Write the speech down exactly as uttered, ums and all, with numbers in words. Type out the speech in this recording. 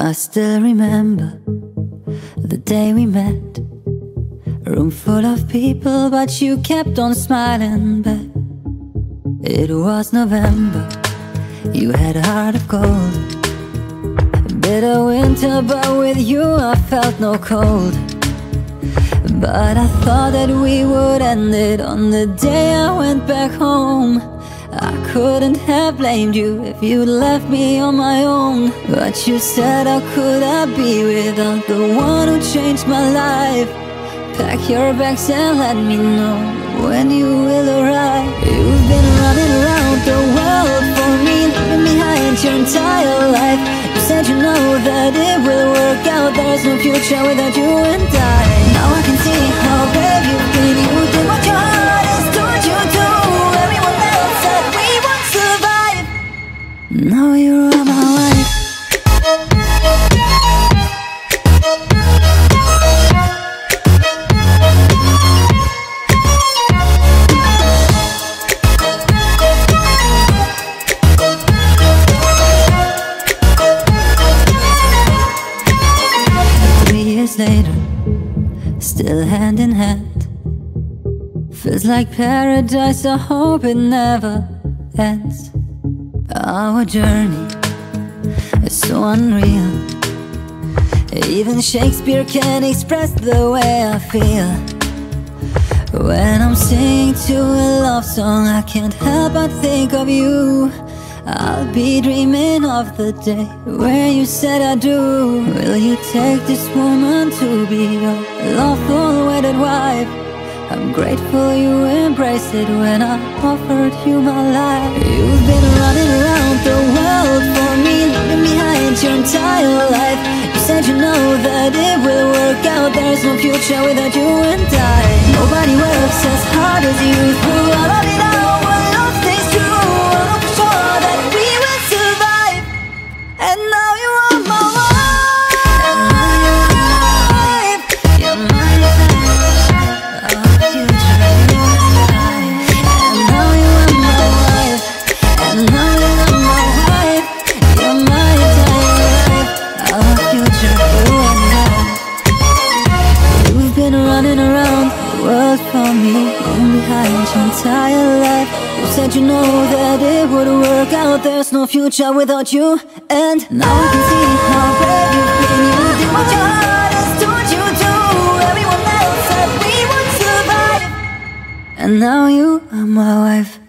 I still remember the day we met. A room full of people, but you kept on smiling back. It was November, you had a heart of gold. A bitter winter, but with you I felt no cold. But I thought that we would end it on the day I went back home. I couldn't have blamed you if you'd left me on my own. But you said, how could I be without the one who changed my life? Pack your bags and let me know when you will arrive. You've been running around the world for me, leaving behind your entire life. You said you know that it will work out, there's no future without you and I. Now I can see how brave you've been. You did what your heart has told you to. Everyone else said we won't survive. Now you are my wife. Later, still hand in hand. Feels like paradise, I hope it never ends. Our journey is so unreal. Even Shakespeare can express the way I feel. When I'm singing to a love song, I can't help but think of you. I'll be dreaming of the day where you said I do. Will you take this woman to be your lawful wedded wife? I'm grateful you embraced it when I offered you my life. You've been running around the world for me, leaving behind your entire life. You said you know that it will work out, there's no future without you and I. Nobody works as hard as you. Through all of it all, one love stays true. I know for sure that we will survive. And now you are my wife. And now you are my wife. You're my life, our future, you and I. And now you are my wife. And now you are my wife. You're my entire life, our future, you and I. You've been running around the world for me, leaving behind your entire life. You said you know that it would work out, there's no future without you. And now I can see how brave you've been. You did what your heart has told you to. Everyone else said we would survive. And now you are my wife.